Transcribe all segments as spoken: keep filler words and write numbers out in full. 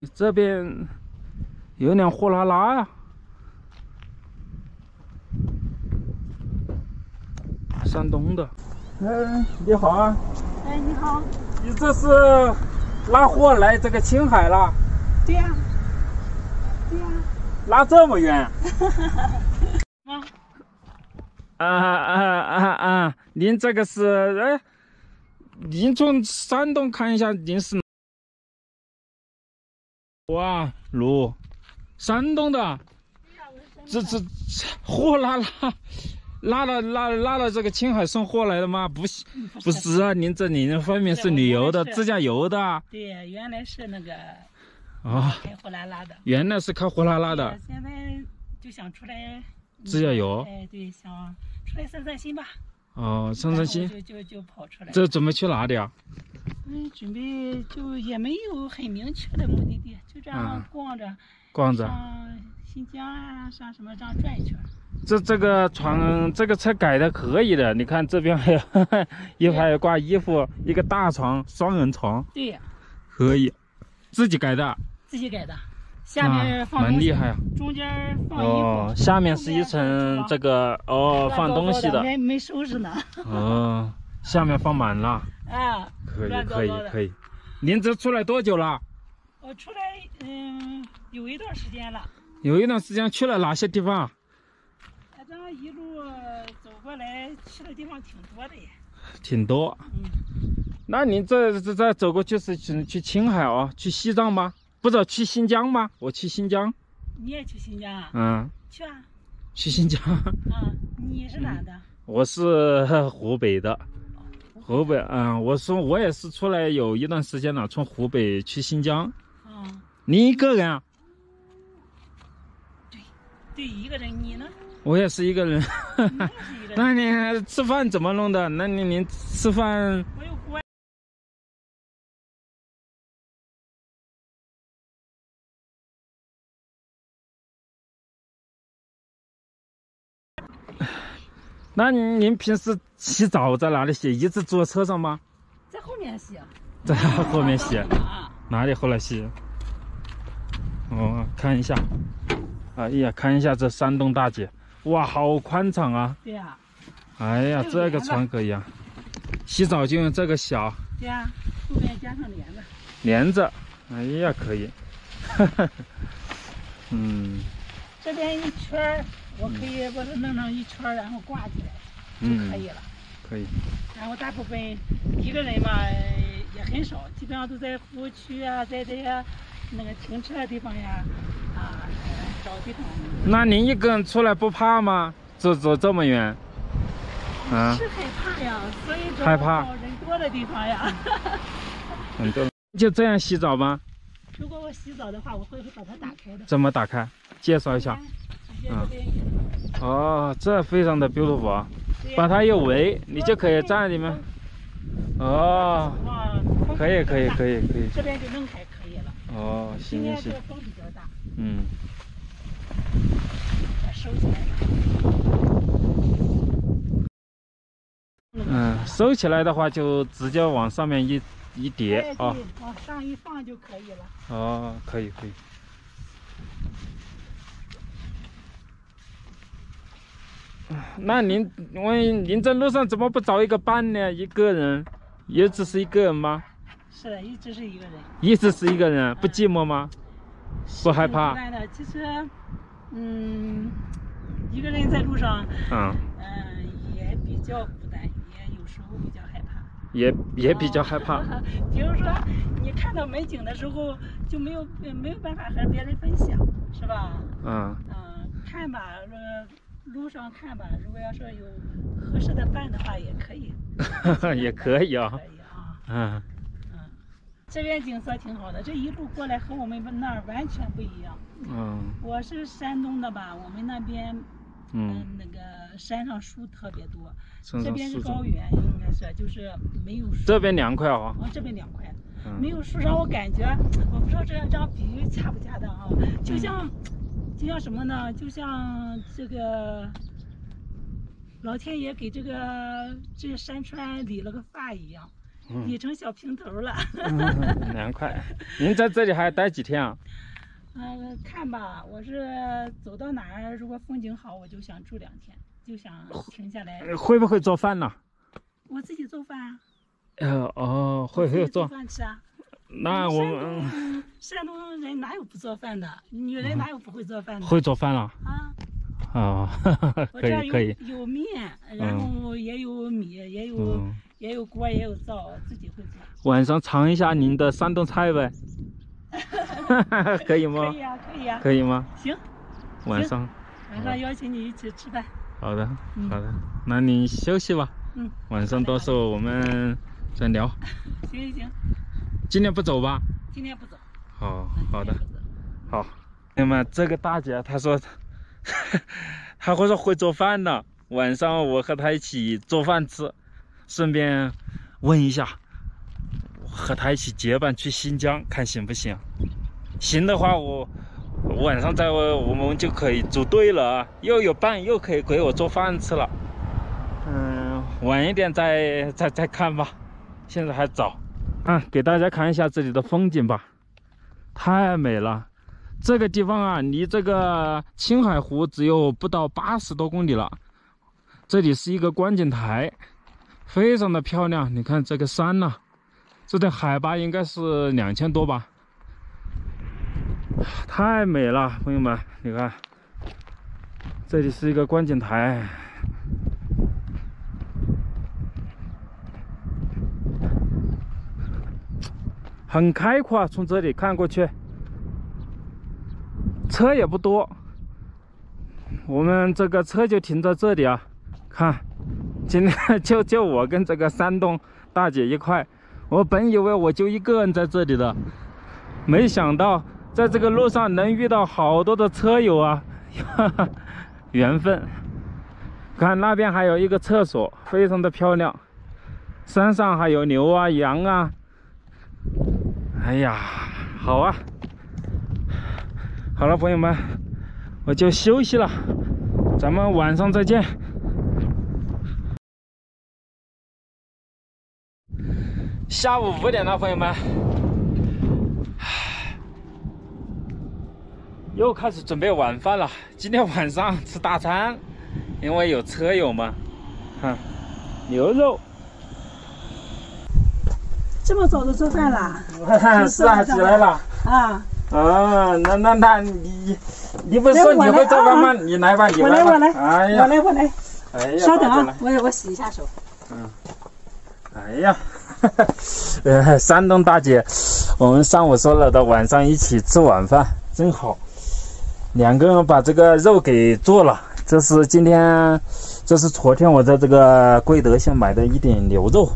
这边有辆货拉拉呀、啊，山东的。嗯，你好啊。 哎，你好。 你这是拉货来这个青海了？ 对呀、啊，对呀、啊。 拉这么远？ 啊啊啊啊啊！您这个是哎，您从山东看一下，您是哇鲁，山东的。这这货拉拉拉了拉拉了这个青海送货来的吗？不是，不是啊，您这您方面是旅游的，自驾游的。 对，原来是那个啊， 开货拉拉的。 原来是开货拉拉的。 现在就想出来自驾游。 哎，对，想出来散散心吧。 哦，散散心。 就就就跑出来。 这准备去哪里啊？ 嗯，准备就也没有很明确的目的地，就这样逛着。 嗯、逛着。 上新疆啊，上什么这样转一圈。 这这个床，这个车改的可以的。你看这边还有一排挂衣服，一个大床，双人床。 对呀。 可以，自己改的。 自己改的。下面放、 啊、蛮厉害啊。 中间放衣服。 哦，下面是一层这个哦放东西的。 没没收拾呢。 哦，下面放满了。 啊。 可以可以可以。您这出来多久了？ 我出来嗯有一段时间了。 有一段时间去了哪些地方？ 这样一路走过来，去的地方挺多的耶。 挺多。 嗯。 那您这这这走过去是去去青海哦，去西藏吗？不是去新疆吗？我去新疆。 你也去新疆啊？ 嗯。 去啊。 去新疆。 啊，你是哪的？ 嗯、我是湖北的。湖北，嗯，我说我也是出来有一段时间了，从湖北去新疆。 啊。 你一个人啊？ 对，对，一个人。你呢？ 我也是一个人。 你也是一个人。 那你吃饭怎么弄的？那你您吃饭？ 我有锅。 那您平时洗澡在哪里洗？一直坐车上吗？ 在后面洗。 在后面洗。哪里后来洗？哦，看一下。哎呀，看一下这山东大姐，哇，好宽敞啊！ 对呀、 啊。哎呀，这个船可以啊。洗澡就用这个小。 对呀、啊，后面加上帘子。 帘子，哎呀，可以。嗯。 这边一圈我可以把它弄成一圈，然后挂起来、嗯、就可以了。 可以。 然后大部分一个人嘛也很少，基本上都在服务区啊，在这些那个停车的地方呀，啊，找地方。 那您一个人出来不怕吗？走走这么远？ 啊。是害怕呀，所以害怕找人多的地方呀。 很多。就这样洗澡吗？ 如果我洗澡的话，我会把它打开的。 怎么打开？介绍一下。嗯。哦，这非常的 beautiful 啊！把它一围，你就可以站在里面。哦。可以可以可以可以。 这边就弄开可以了。 哦，行行行。 风比较大。 嗯。 收起来。 嗯，收起来的话就直接往上面一一叠啊。 往上一放就可以了。 哦，可以可以。那您，问您这路上怎么不找一个伴呢？一个人，也只是一个人吗？ 是的，一直是一个人。 一直是一个人，不寂寞吗？不害怕？ 的，其实，嗯，一个人在路上， 嗯， 嗯、呃，也比较孤单，也有时候比较害怕。 也也比较害怕。 哦、比如说，你看到美景的时候，就没有没有办法和别人分享，是吧？ 嗯。 嗯、呃，看吧，呃。路上看吧，如果要是有合适的伴的话，也可以。 也可以啊。 可以啊。 嗯。 嗯，这边景色挺好的，这一路过来和我们那儿完全不一样。 嗯。 我是山东的吧，我们那边， 嗯， 呃、那个山上树特别多， 这边是高原，应该是就是没有树。 这边凉快啊。 哦，这边凉快。 嗯、 没有树让我感觉，我不知道这样这样比喻恰不恰当啊？就像。嗯，就像什么呢？就像这个老天爷给这个这山川理了个发一样， 理成小平头了。 嗯，凉快。您在这里还待几天啊？ 嗯，看吧，我是走到哪儿，如果风景好，我就想住两天，就想停下来。 会不会做饭呢？ 我自己做饭啊。 呃哦，会会做饭吃啊。 那我们山东人哪有不做饭的？女人哪有不会做饭的？ 会做饭了啊。 啊，可以可以。 有面，然后也有米，也有也有锅，也有灶，自己会做。 晚上尝一下您的山东菜呗。可以吗？ 可以呀，可以呀。 可以吗？ 行。 晚上。 晚上邀请你一起吃饭。 好的，好的，那你休息吧。 嗯。 晚上到时候我们再聊。 行行。 今天不走吧？ 今天不走。 好，好的，好。那么这个大姐她说，她会说会做饭的，晚上我和她一起做饭吃，顺便问一下。和他一起结伴去新疆，看行不行？行的话我，我晚上在我们就可以组队了，又有伴，又可以给我做饭吃了。嗯，晚一点再再再看吧，现在还早。啊，给大家看一下这里的风景吧，太美了。这个地方啊，离这个青海湖只有不到八十多公里了。这里是一个观景台，非常的漂亮。你看这个山呐、啊。这的海拔应该是两千多吧，太美了，朋友们，你看，这里是一个观景台，很开阔，从这里看过去，车也不多，我们这个车就停在这里啊，看，今天就就我跟这个山东大姐一块。我本以为我就一个人在这里的，没想到在这个路上能遇到好多的车友啊，哈哈，缘分。看那边还有一个厕所，非常的漂亮。山上还有牛啊、羊啊。哎呀，好啊！好了，朋友们，我就休息了，咱们晚上再见。下午五点了，朋友们，又开始准备晚饭了。今天晚上吃大餐，因为有车友嘛。看，牛肉。 这么早就做饭了？ 是啊，起来了。 啊。 啊，那那那你你不是说你会做饭吗？你来吧，你来吧。我来，我来。 哎呀， 我来，我来。 哎呀， 稍等啊，我我洗一下手。 嗯。哎呀。呃，山东大姐，我们上午说了的，晚上一起吃晚饭，真好。两个人把这个肉给做了，这是今天，这是昨天我在这个贵德县买的一点牛肉。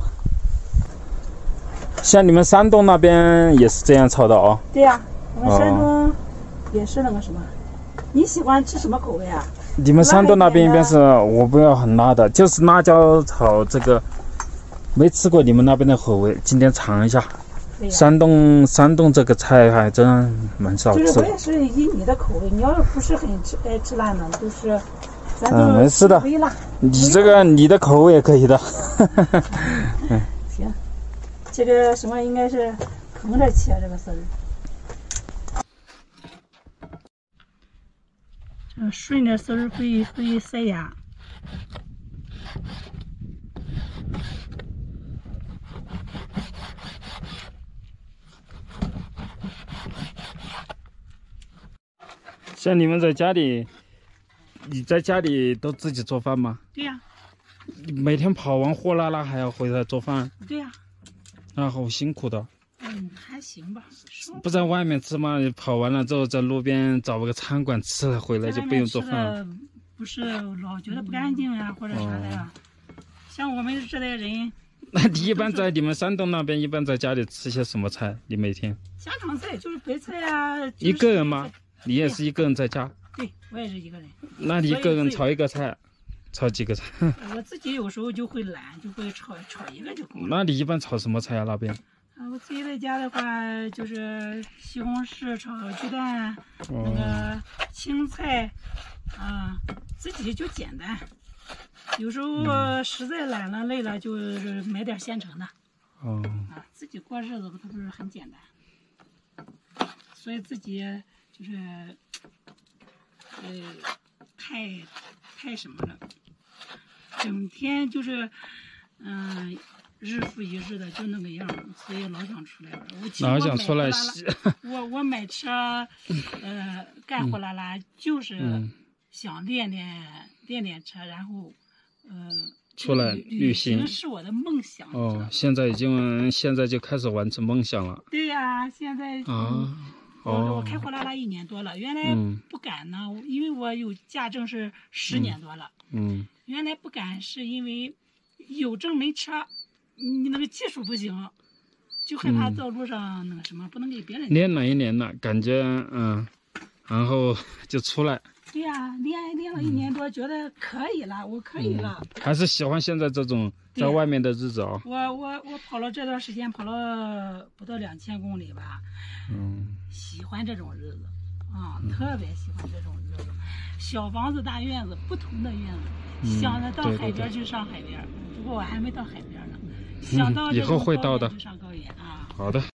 像你们山东那边也是这样炒的哦？ 对呀、啊，我们山东也是那个什么。哦、你喜欢吃什么口味啊？ 你们山东那边一边是我不要很辣的，就是辣椒炒这个。没吃过你们那边的口味，今天尝一下。山东山东这个菜还真蛮少吃的。 就是我也是以你的口味，你要是不是很吃爱吃辣呢，都是咱就嗯没事的。 微辣。 你这个你的口味也可以的。 嗯，行，这个什么应该是横着切这个丝儿。这顺着丝儿会会塞牙。 像你们在家里，你在家里都自己做饭吗？ 对呀、啊。 每天跑完货拉拉还要回来做饭？ 对呀、啊。 那好辛苦的。 嗯，还行吧。 不在外面吃吗？跑完了之后在路边找个餐馆吃了，回来就不用做饭了。 不是老觉得不干净呀、啊，或者啥的呀。哦、像我们这类人。 那你一般在你们山东那边，一般在家里吃些什么菜？你每天？ 家常菜就是白菜呀、啊。 一个人吗？你也是一个人在家？ 对，我也是一个人。 那你一个人炒一个菜，炒几个菜？ 我自己有时候就会懒，就会炒炒一个就够了。 那你一般炒什么菜啊？那边？ 啊，我自己在家的话，就是西红柿炒鸡蛋，哦、那个青菜，啊，自己就简单。有时候实在懒了累了，就买点现成的。 哦。 啊，自己过日子它不是很简单，所以自己就是，呃，太太什么了，整天就是，嗯、呃。日复一日的就那个样，所以老想出来玩。我其实老想出来我我我买车，呃，干货拉拉就是想练练、嗯、练练车，然后，呃， 出来旅行是我的梦想。 哦，现在已经现在就开始完成梦想了。 对呀、啊，现在啊， 哦、 我我开货拉拉一年多了，原来不敢呢，嗯、因为我有驾证是十年多了。 嗯。 原来不敢是因为有证没车。你那个技术不行，就害怕道路上那个什么，不能给别人练了一年了，感觉嗯，然后就出来。 对呀、啊，练练了一年多，嗯、觉得可以了，我可以了、 嗯。还是喜欢现在这种在外面的日子啊。 我我我跑了这段时间，跑了不到两千公里吧。 嗯。 喜欢这种日子，啊、嗯，特别喜欢这种日子。小房子大院子，不同的院子，嗯、想着到海边去上海边，不过我还没到海边呢。想到以后会到的。 上高原啊！ 好的。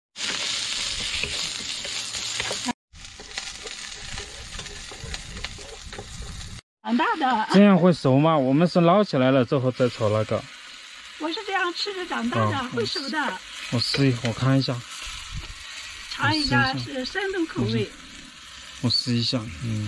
长大的。 这样会熟吗？我们是捞起来了之后再炒那个。 我是这样吃着长大的，哦、会熟的。 我试一，我看一下。 尝一下是山东口味。 我试一下，嗯。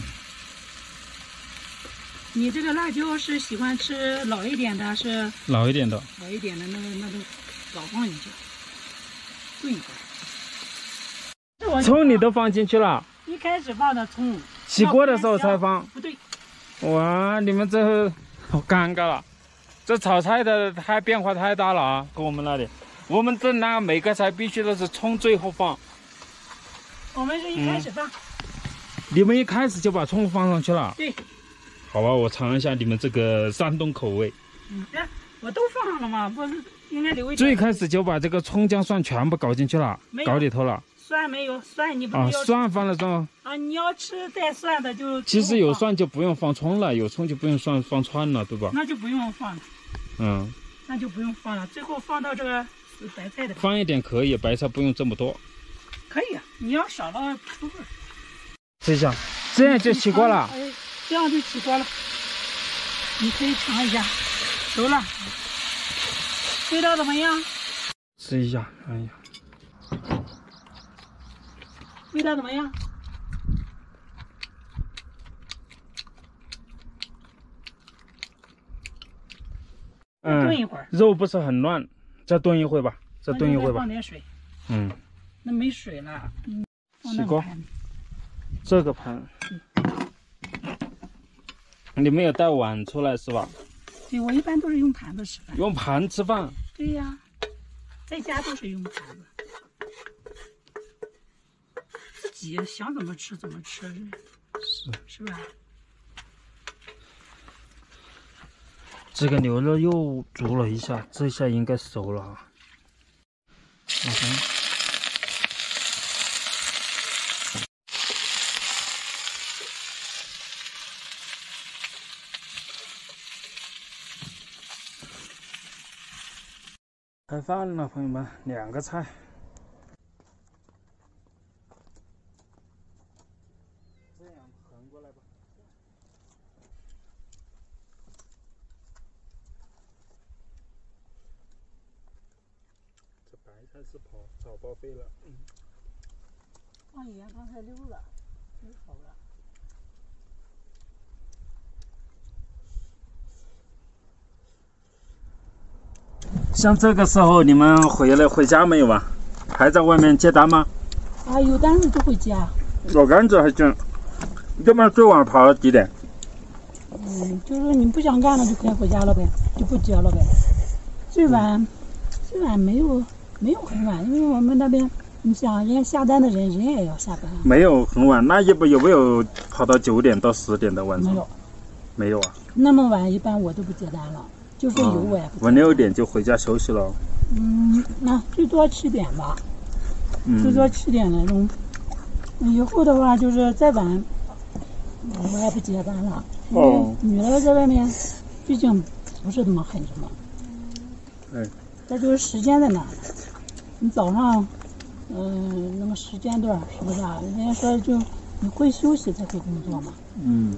你这个辣椒是喜欢吃老一点的，是？ 老一点的。 老一点的那个那个老放进去，炖一会。 葱你都放进去了？ 一开始放的葱， 起锅的时候才放。 不对。 哇，你们这好尴尬了，这炒菜的太变化太大了啊，跟我们那里，我们这那每个菜必须都是葱最后放。 我们是一开始放。嗯、 你们一开始就把葱放上去了？ 对。 好吧，我尝一下你们这个山东口味。 嗯，我都放上了嘛，不是应该留一点。 最开始就把这个葱姜蒜全部搞进去了，搞里头了。 蒜没有，蒜你不啊，蒜放了之后。 啊，你要吃带蒜的就。 其实有蒜就不用放葱了，有葱就不用蒜放串了，对吧？ 那就不用放了。 嗯。 那就不用放了，最后放到这个白菜的。 放一点可以，白菜不用这么多。 可以，你要少了不味。 这下，这样就起锅了。 哎，这样就起锅了。你可以尝一下，熟了，味道怎么样？ 吃一下，哎呀， 味道怎么样？ 嗯， 炖一会儿。 肉不是很乱，再炖一会吧，再炖一会吧。 放点水。 嗯。 那没水了。嗯。 起锅。这个盘。你没有带碗出来是吧？ 对，我一般都是用盘子吃饭。 用盘吃饭？ 对呀，在家都是用盘子，自己想怎么吃怎么吃， 是是吧？ 这个牛肉又煮了一下，这下应该熟了啊。嗯哼。开饭了，朋友们，两个菜。这样横过来吧。这白菜是跑炒报废了。嗯。 放盐刚才溜了，溜好了。 像这个时候你们回来回家没有啊？还在外面接单吗？ 啊，有单子就回家。 我感觉还行。这边最晚跑到几点？ 嗯，就是你不想干了就可以回家了呗，就不接了呗。最晚，最晚没有没有很晚，因为我们那边你想人家下单的人，人也要下班。 没有很晚，那一般有没有跑到九点到十点的晚上？ 没有， 没有啊。 那么晚一般我都不接单了。就是有我也不、 我六点就回家休息了。 嗯，那最多七点吧，嗯、最多七点那种。以后的话就是再晚，我也不接单了。哦。女的在外面，毕竟不是那么很什么。 嗯。 再就是时间在哪呢？ 你早上，嗯、那么时间段是不是啊？人家说就你会休息才会工作嘛。 嗯。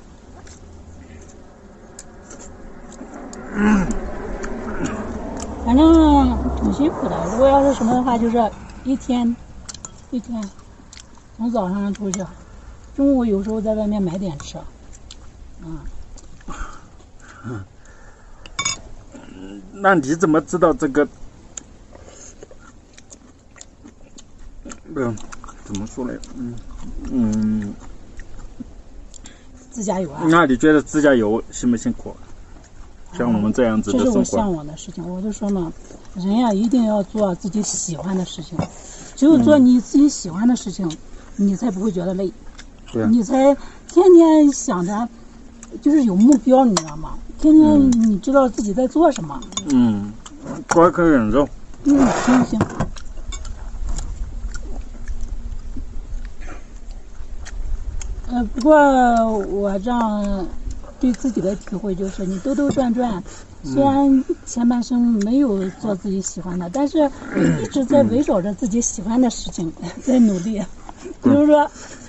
嗯。 反正挺辛苦的。如果要是什么的话，就是一天，一天，从早上出去，中午有时候在外面买点吃。嗯。 那你怎么知道这个？嗯，怎么说呢？嗯嗯。 自驾游啊？ 那你觉得自驾游辛不辛苦？像我们这样子的生活， 这是我向往的事情。我就说嘛，人呀一定要做自己喜欢的事情，只有做你自己喜欢的事情，嗯、你才不会觉得累， 对， 你才天天想着，就是有目标，你知道吗？天天你知道自己在做什么。 嗯，瓜可忍肉。 嗯，行行。呃，不过我这样。对自己的体会就是，你兜兜转转，虽然前半生没有做自己喜欢的，但是一直在围绕着自己喜欢的事情在努力。比如说，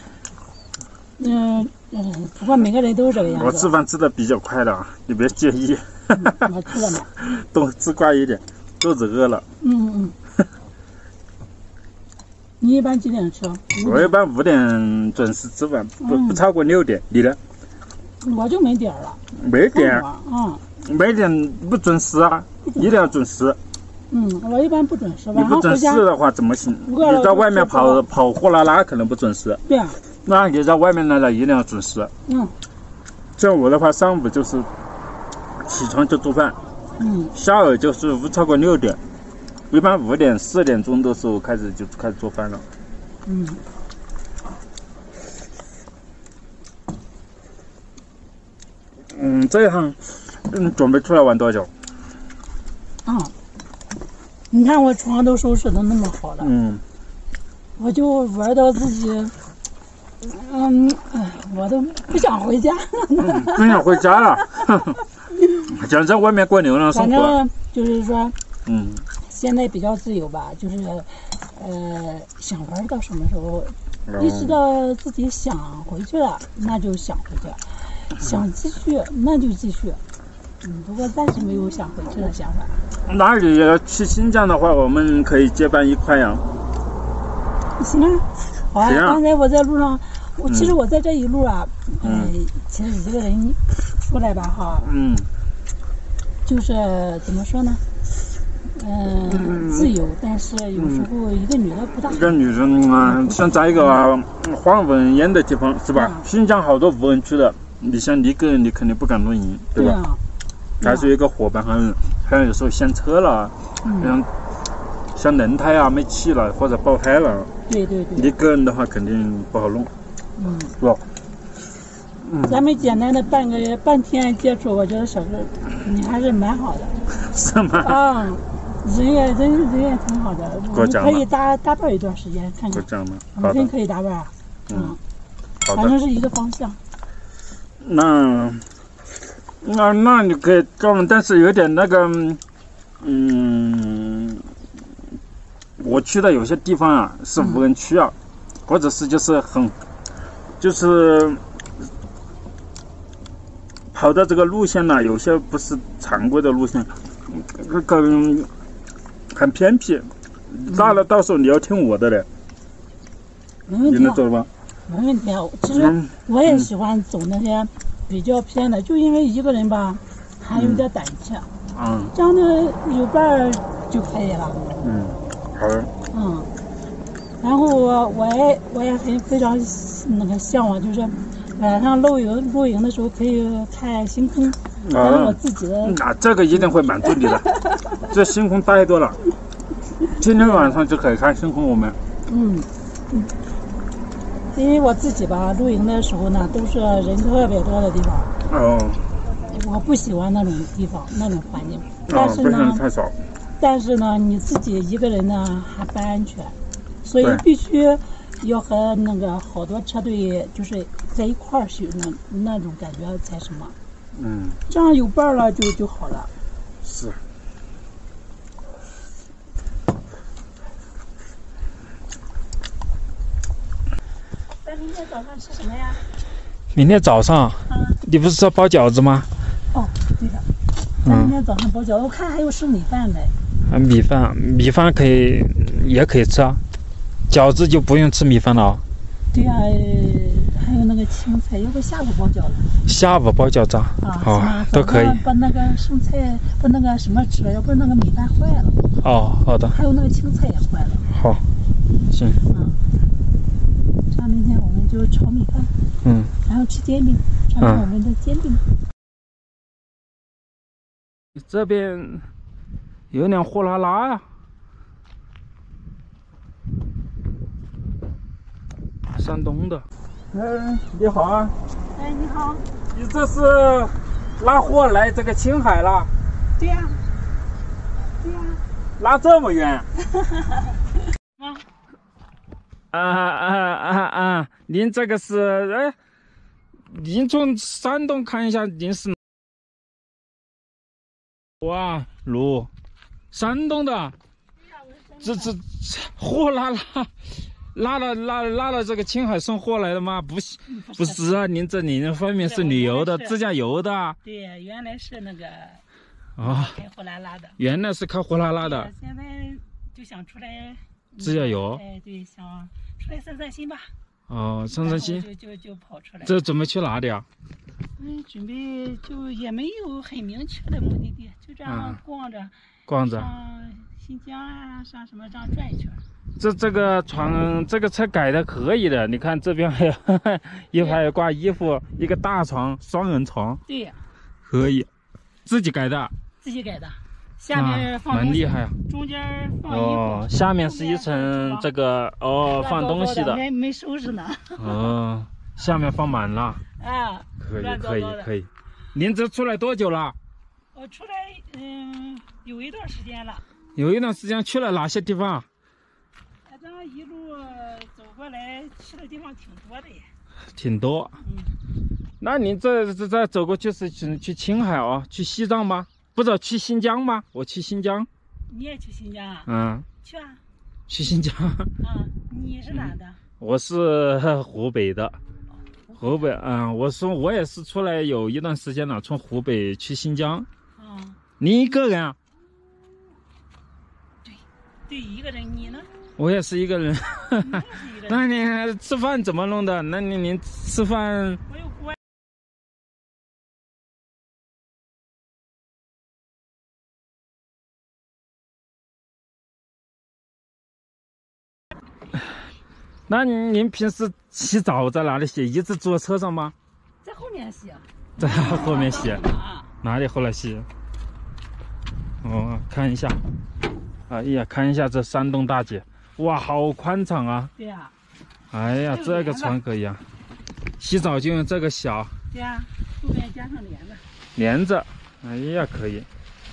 嗯嗯，不过每个人都是这个样子。 我吃饭吃的比较快的啊，你别介意。 我吃了吗？ 多吃快一点，肚子饿了。 嗯嗯。你一般几点吃？ 我一般五点准时吃饭，不不超过六点。你呢？ 我就没点儿了， 没点， 嗯， 没点不准时啊，一定要准时。 嗯，我一般不准时。 你不准时的话怎么行？你在外面跑跑货拉拉可能不准时。 对啊。 那你在外面来了一定要准时。 嗯。 像我的话，上午就是起床就做饭， 嗯， 下午就是不超过六点，一般五点四点钟的时候开始就开始做饭了。 嗯。 嗯，这一趟，嗯，准备出来玩多久？ 啊、嗯，你看我床都收拾的那么好了， 嗯， 我就玩到自己，嗯，哎，我都不想回家， 嗯、不想回家了，想在外面过流浪生活。 反正就是说， 嗯， 现在比较自由吧，就是，呃，想玩到什么时候，意识到自己想回去了，那就想回去。想继续那就继续，嗯，不过暂时没有想回去的想法。 那你要去新疆的话，我们可以结伴一块呀。 行啊，好啊。刚才我在路上，我其实我在这一路啊，嗯，呃、其实一个人出来吧，哈， 嗯， 就是怎么说呢，呃、嗯，自由，但是有时候一个女的不大。 一个女人啊，像在一个荒无烟的地方，是吧？嗯、新疆好多无人区的。你像你一个人，你肯定不敢露营，对吧？对啊。还是一个伙伴，还有还有有时候陷车了，嗯，像轮胎啊没气了或者爆胎了， 对对对。 一个人的话肯定不好弄，嗯，是吧？ 嗯。咱们简单的半个月半天接触，我觉得小哥你还是蛮好的。 是吗？ 啊，人也人人也挺好的，我们可以搭搭伴一段时间看看。 这样吗？ 我们真可以搭伴，嗯，反正是一个方向。 那，那那你可以跟我们，但是有点那个，嗯，我去的有些地方啊是无人区啊，嗯、或者是就是很，就是跑的这个路线呢、啊，有些不是常规的路线，更很偏僻。那了，到时候你要听我的嘞，你能走吗？ 没问题啊，其实我也喜欢走那些比较偏的，嗯、就因为一个人吧，还有点胆怯。嗯。这样的有伴儿就可以了。 嗯，好的。 嗯，然后我我也我也很非常那个向往，就是晚上露营露营的时候可以看星空，这是我自己的。 那、啊、这个一定会满足你的，这星空太多了，今天晚上就可以看星空，我们。 嗯嗯。因为我自己吧，露营的时候呢，都是人特别多的地方。哦。我不喜欢那种地方，那种环境。但是呢， 太少。 但是呢，你自己一个人呢还不安全，所以必须要和那个好多车队就是在一块儿去，那那种感觉才什么。嗯。这样有伴儿了就就好了。 是。 那明天早上吃什么呀？ 明天早上， 嗯， 你不是说包饺子吗？ 哦，对的。那明天早上包饺子，我看还有剩米饭的。 啊，米饭，米饭可以，也可以吃啊。饺子就不用吃米饭了啊。 对呀、还有那个青菜，要不下午包饺子？ 下午包饺子啊？ 啊， 哦， 是吗？ 都可以。 把那个剩菜，把那个什么吃了，要不然那个米饭坏了。 哦，好的。 还有那个青菜也坏了。 好，行。 嗯。这样明天我们就炒米饭。 嗯。 然后吃煎饼，尝尝我们的煎饼。 嗯、这边有辆货拉拉呀、啊。山东的。嗯，你好啊。 哎，你好。 你这是拉货来这个青海了？ 对呀、啊。对呀、啊。 拉这么远？ 啊。 啊啊啊啊！您这个是哎，您从山东看一下，您是哇鲁，山东的。这这货拉拉。拉了拉拉了这个青海送货来的吗？不是，不是啊，您这您方面是旅游的，自驾游的。 对，原来是那个啊， 开货拉拉的。 原来是开货拉拉的。 现在就想出来自驾游。 哎，对，想出来散散心吧。 哦，散散心。 就就就跑出来。 这准备去哪里啊？ 嗯，准备就也没有很明确的目的地，就这样逛着。 逛着。 上新疆啊，上什么这样转一圈。 这这个床，这个车改的可以的。你看这边还有一排挂衣服，一个大床，双人床。 对呀， 可以，自己改的。 自己改的，下面放蛮厉害啊。 中间放衣服。 哦，下面是一层这个哦放东西的。 没没收拾呢。 哦，下面放满了。 啊， 可以可以可以。您这出来多久了？ 我出来嗯有一段时间了。 有一段时间去了哪些地方？ 这样一路走过来，去的地方挺多的耶。 挺多。 嗯。 那您这这这走过去是去去青海哦，去西藏吗？不是去新疆吗？我去新疆。 你也去新疆啊？ 嗯。 去啊。 去新疆。 嗯，你是哪的？ 我是湖北的。湖北，嗯，我说我也是出来有一段时间了，从湖北去新疆。 啊。 你一个人啊？ 对，对，一个人。你呢？ 我也是一个人。那你吃饭怎么弄的？那你您吃饭？ 我有锅。 那您平时洗澡在哪里洗？一直坐车上吗？ 在后面洗。 在后面洗。哪里后来洗？哦，看一下。哎呀，看一下这山东大姐。哇，好宽敞啊！ 对呀、 啊。哎呀，这个床可以啊。洗澡就用这个小。 对呀、啊，后面加上帘子。 帘子，哎呀，可以。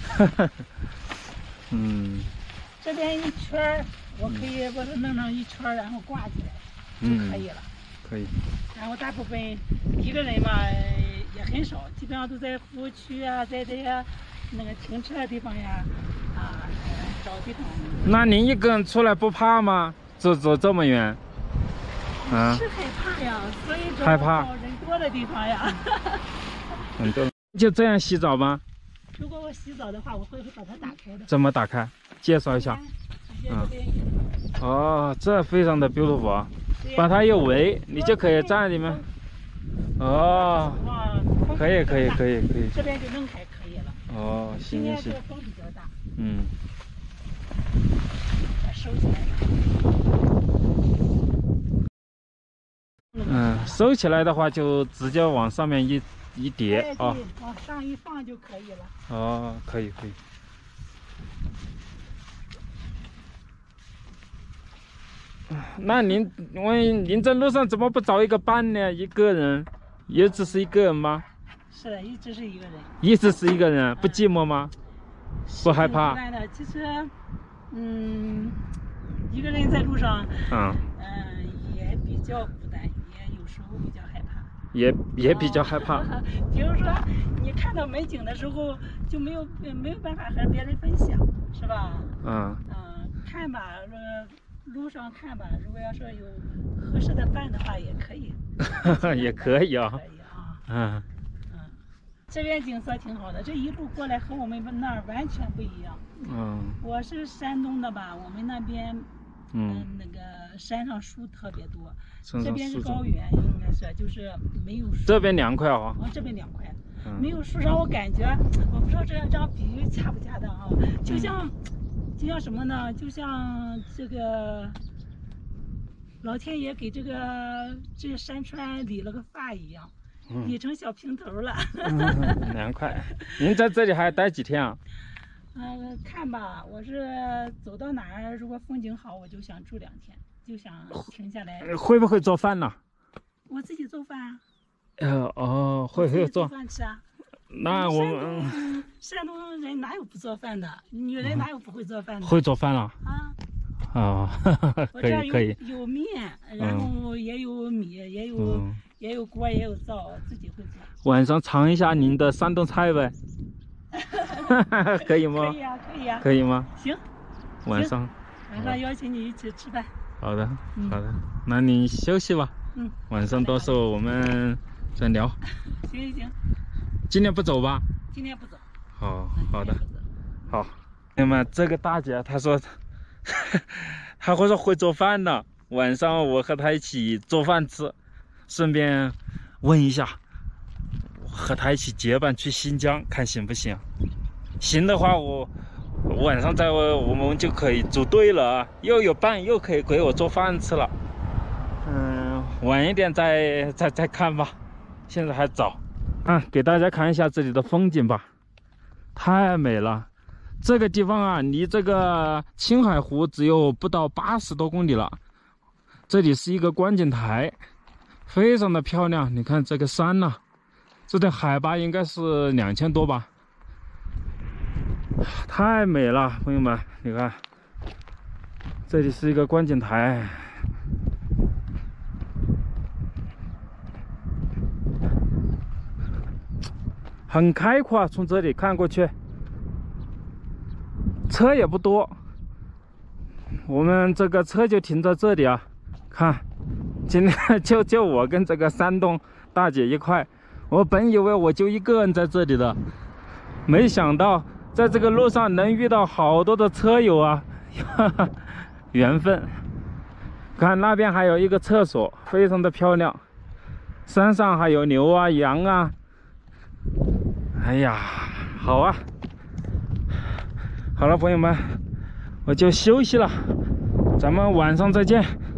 嗯。 这边一圈我可以把它弄成一圈然后挂起来，嗯、就可以了。 可以。 然后大部分一个人嘛也很少，基本上都在服务区啊，在这些那个停车的地方呀，啊。找地方。 那您一个人出来不怕吗？走走这么远， 啊？是害怕呀，所以害怕人多的地方呀。 很多。就这样洗澡吗？ 如果我洗澡的话，我会把它打开的。 怎么打开？介绍一下。嗯。哦，这非常的 beautiful， 把它一围，你就可以站在里面。哦。可以可以可以可以。 这边就弄开可以了。 哦，行行行。 风比较大。 嗯。 收起来。 嗯，收起来的话就直接往上面一一叠啊， 往上一放就可以了。 哦，可以可以。那您问您这路上怎么不找一个伴呢？一个人，一直是一个人吗？ 是的，一直是一个人。 一直是一个人，不寂寞吗？不害怕？ 其实，嗯，一个人在路上， 嗯， 嗯、呃，也比较孤单，也有时候比较害怕。 也也比较害怕。 哦、比如说，你看到美景的时候，就没有没有办法和别人分享，是吧？ 嗯。 嗯，看吧，呃， 路上看吧，如果要是有合适的伴的话，也可以。 也可以啊。 可以啊。 嗯。 嗯，这边景色挺好的，这一路过来和我们那儿完全不一样。 嗯。 我是山东的吧，我们那边， 嗯、 呃，那个山上树特别多， 山上这边是树种高原，应该是就是没有树。 这边凉快啊。 哦，这边凉快。 嗯、 没有树让我感觉，我不知道这样这样比喻恰不恰当啊？就像，嗯、就像什么呢？就像这个老天爷给这个这山川理了个发一样，嗯、理成小平头了。 嗯、凉快。您在这里还待几天啊？ 嗯、呃，看吧，我是走到哪儿，如果风景好，我就想住两天，就想停下来。 会不会做饭呢？ 我自己做饭啊。 呃哦，会会做饭吃啊。 那我们山东人哪有不做饭的？女人哪有不会做饭的？ 会做饭了啊。啊，可以可以。 有面，然后也有米，也有也有锅，也有灶，自己会做。 晚上尝一下您的山东菜呗。可以吗？ 可以啊，可以啊。 可以吗？ 行。 晚上。 晚上邀请你一起吃饭。 好的，好的，那你休息吧。 嗯。 晚上到时候我们再聊。 行行。 今天不走吧？ 今天不走。 好，好的，好。那么这个大姐她说，她会说会做饭的，晚上我和她一起做饭吃，顺便问一下，和她一起结伴去新疆，看行不行？行的话，我晚上在我们就可以组队了啊，又有伴，又可以给我做饭吃了。嗯，晚一点再再再看吧，现在还早。啊，给大家看一下这里的风景吧，太美了。这个地方啊，离这个青海湖只有不到八十多公里了。这里是一个观景台，非常的漂亮。你看这个山呐、啊，这的海拔应该是两千多吧，太美了，朋友们，你看，这里是一个观景台。很开阔，从这里看过去，车也不多。我们这个车就停在这里啊。看，今天就就我跟这个山东大姐一块。我本以为我就一个人在这里的，没想到在这个路上能遇到好多的车友啊，哈哈，缘分。看那边还有一个厕所，非常的漂亮。山上还有牛啊、羊啊。哎呀，好啊！好了，朋友们，我就休息了，咱们晚上再见。